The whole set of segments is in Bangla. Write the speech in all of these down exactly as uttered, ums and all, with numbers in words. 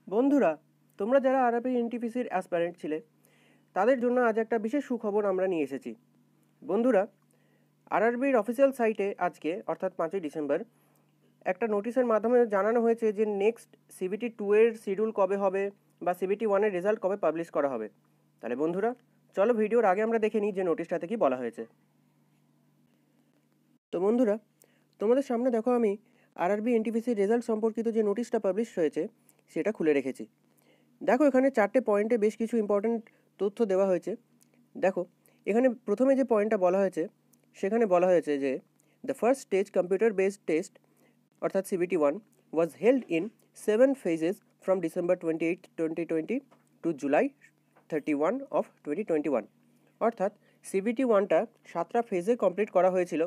বন্ধুরা, তোমরা যারা আরআরবি এনটিপিসির অ্যাসপারেন্ট ছিলে তাদের জন্য আজ একটা বিশেষ সুখবর আমরা নিয়ে এসেছি। বন্ধুরা, আরআরবির অফিসিয়াল সাইটে আজকে অর্থাৎ পাঁচই ডিসেম্বর একটা নোটিশের মাধ্যমে জানানো হয়েছে যে নেক্সট সিবিটি টু এর শিডিউল কবে হবে বা সিবিটি ওয়ানের রেজাল্ট কবে পাবলিশ করা হবে। তাহলে বন্ধুরা, চলো ভিডিওর আগে আমরা দেখে নিই যে নোটিশটাতে কি বলা হয়েছে। তো বন্ধুরা, তোমাদের সামনে দেখো আমি আরআরবি এনটিপিসির রেজাল্ট সম্পর্কিত যে নোটিশটা পাবলিশ হয়েছে সেটা খুলে রেখেছি। দেখো, এখানে চারটে পয়েন্টে বেশ কিছু ইম্পর্টেন্ট তথ্য দেওয়া হয়েছে। দেখো, এখানে প্রথমে যে পয়েন্টটা বলা হয়েছে সেখানে বলা হয়েছে যে the first stage computer based test অর্থাৎ CBT one was held in seven phases from December twenty eight twenty twenty two July thirty one of twenty twenty one. অর্থাৎ সিবিটি ওয়ানটা সাতটা ফেজে কমপ্লিট করা হয়েছিল।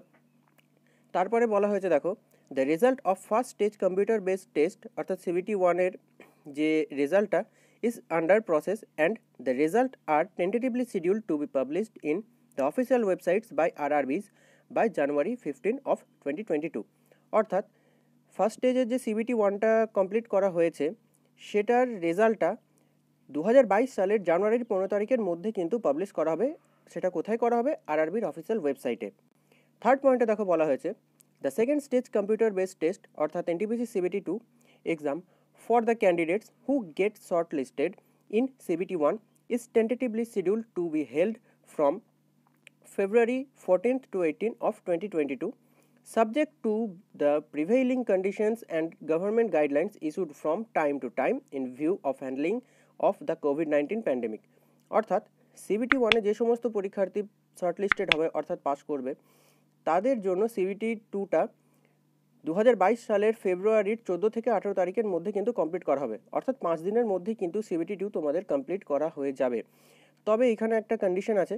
তারপরে বলা হয়েছে দেখো, the result of first stage computer based test অর্থাৎ সিবিটি ওয়ানের যে রেজাল্টটা is under process and the result are tentatively scheduled to be published in the official websites by R R Bs by January fifteenth of twenty twenty-two। অর্থাৎ ফার্স্ট স্টেজের যে সিবিটি ওয়ানটা কমপ্লিট করা হয়েছে সেটার রেজাল্টটা দু হাজার বাইশ সালের জানুয়ারির পনেরো তারিখের মধ্যে কিন্তু পাবলিশ করা হবে। সেটা কোথায় করা হবে? আরআরবির অফিসিয়াল ওয়েবসাইটে। থার্ড পয়েন্টে দেখো বলা হয়েছে the second stage computer based test অর্থাৎ NTPC CBT two exam for the candidates who get shortlisted in C B T one is tentatively scheduled to be held from February fourteenth to eighteenth of twenty twenty-two, subject to the prevailing conditions and government guidelines issued from time to time in view of handling of the COVID nineteen pandemic। অর্থাৎ সিবিটি ওয়ানে যে সমস্ত পরীক্ষার্থী শর্টলিস্টেড হবে অর্থাৎ পাস করবে তাদের জন্য সিবিটি টুটা দু হাজার বাইশ সালের ফেব্রুয়ারির চোদ্দো থেকে আঠেরো তারিখের মধ্যে কিন্তু কমপ্লিট করা হবে। অর্থাৎ পাঁচ দিনের মধ্যেই কিন্তু সিবিটি টু তোমাদের কমপ্লিট করা হয়ে যাবে। তবে এখানে একটা কন্ডিশন আছে।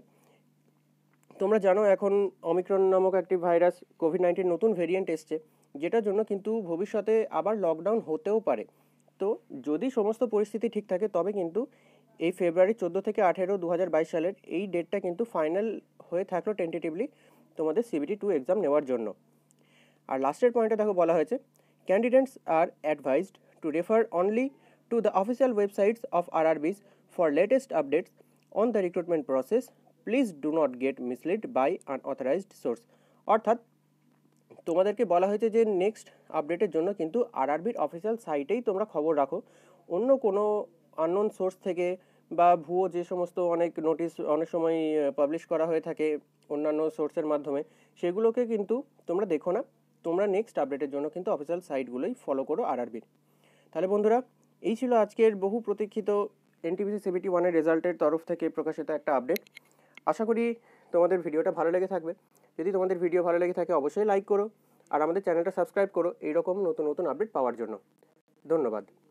তোমরা জানো এখন অমিক্রন নামক একটি ভাইরাস কোভিড নাইন্টিন নতুন ভেরিয়েন্ট এসছে, যেটার জন্য কিন্তু ভবিষ্যতে আবার লকডাউন হতেও পারে। তো যদি সমস্ত পরিস্থিতি ঠিক থাকে তবে কিন্তু এই ফেব্রুয়ারি চোদ্দো থেকে আঠেরো দু হাজার বাইশ সালের এই ডেটটা কিন্তু ফাইনাল হয়ে থাকলো টেন্টেটিভলি তোমাদের সিবিটি টু এক্সাম নেওয়ার জন্য। আর লাস্টের পয়েন্টে দেখো বলা হয়েছে candidates are advised to refer only to the official websites of RRBs for latest updates on the recruitment process. Please do not get misled by unauthorised source. অর্থাৎ তোমাদেরকে বলা হয়েছে যে নেক্সট আপডেটের জন্য কিন্তু আরআরবির অফিসিয়াল সাইটেই তোমরা খবর রাখো। অন্য কোনো আননোন সোর্স থেকে বা ভুয়ো যে সমস্ত অনেক নোটিশ অনেক সময় পাবলিশ করা হয়ে থাকে অন্যান্য সোর্সের মাধ্যমে, সেগুলোকে কিন্তু তোমরা দেখো না। তোমরা নেক্সট আপডেটের জন্য কিন্তু অফিসিয়াল সাইটগুলোই ফলো করো আরআরবির। তাহলে বন্ধুরা, এই ছিল আজকের বহু প্রতীক্ষিত এনটিপিসি সিবিটি ওয়ানের রেজাল্টের তরফ থেকে প্রকাশিত একটা আপডেট। আশা করি তোমাদের ভিডিওটা ভালো লেগে থাকবে। যদি তোমাদের ভিডিও ভালো লেগে থাকে অবশ্যই লাইক করো আর আমাদের চ্যানেলটা সাবস্ক্রাইব করো এইরকম নতুন নতুন আপডেট পাওয়ার জন্য। ধন্যবাদ।